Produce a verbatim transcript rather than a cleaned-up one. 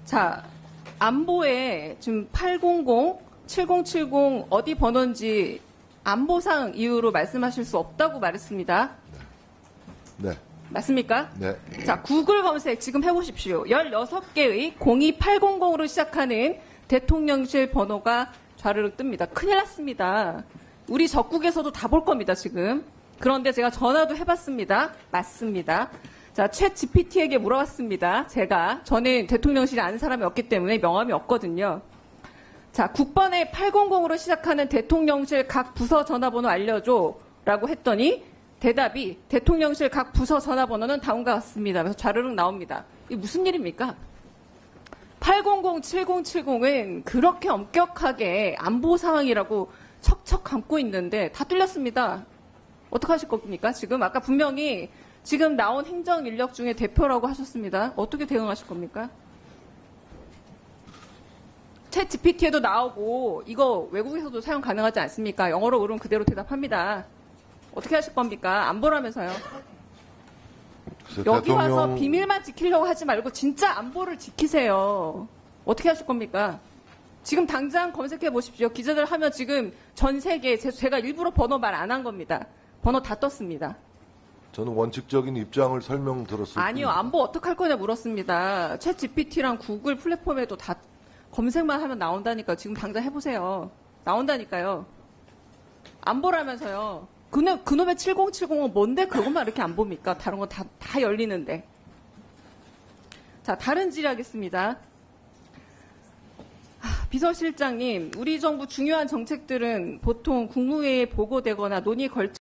자, 안보에 지금 팔공공, 칠공칠공 어디 번호인지 안보상 이유로 말씀하실 수 없다고 말했습니다. 네. 맞습니까? 네. 자, 구글 검색 지금 해보십시오. 열여섯 개의 공이팔공공으로 시작하는 대통령실 번호가 좌르르 뜹니다. 큰일 났습니다. 우리 적국에서도 다 볼 겁니다, 지금. 그런데 제가 전화도 해봤습니다. 맞습니다. 자, 챗 지피티에게 물어봤습니다. 제가. 저는 대통령실에 아는 사람이 없기 때문에 명함이 없거든요. 자, 국번에 팔공공으로 시작하는 대통령실 각 부서 전화번호 알려줘. 라고 했더니 대답이 대통령실 각 부서 전화번호는 다음과 같습니다. 그래서 좌르륵 나옵니다. 이게 무슨 일입니까? 팔공공, 칠공칠공은 그렇게 엄격하게 안보 상황이라고 척척 감고 있는데 다 뚫렸습니다. 어떡하실 겁니까? 지금 아까 분명히 지금 나온 행정 인력 중에 대표라고 하셨습니다. 어떻게 대응하실 겁니까? 챗 지피티에도 나오고 이거 외국에서도 사용 가능하지 않습니까? 영어로 물으면 그대로 대답합니다. 어떻게 하실 겁니까? 안보라면서요. 여기 대통령... 와서 비밀만 지키려고 하지 말고 진짜 안보를 지키세요. 어떻게 하실 겁니까? 지금 당장 검색해 보십시오. 기자들 하면 지금 전 세계 제가 일부러 번호 말 안 한 겁니다. 번호 다 떴습니다. 저는 원칙적인 입장을 설명 들었을 아니요. 뿐입니다. 안보 어떡할 거냐 물었습니다. 챗 지피티랑 구글 플랫폼에도 다 검색만 하면 나온다니까. 지금 당장 해보세요. 나온다니까요. 안보라면서요. 그놈, 그놈의 칠공칠공은 뭔데 그것만 이렇게 안 봅니까? 다른 건 다, 다 열리는데. 자, 다른 질의하겠습니다. 비서실장님, 우리 정부 중요한 정책들은 보통 국무회의에 보고되거나 논의 걸쳐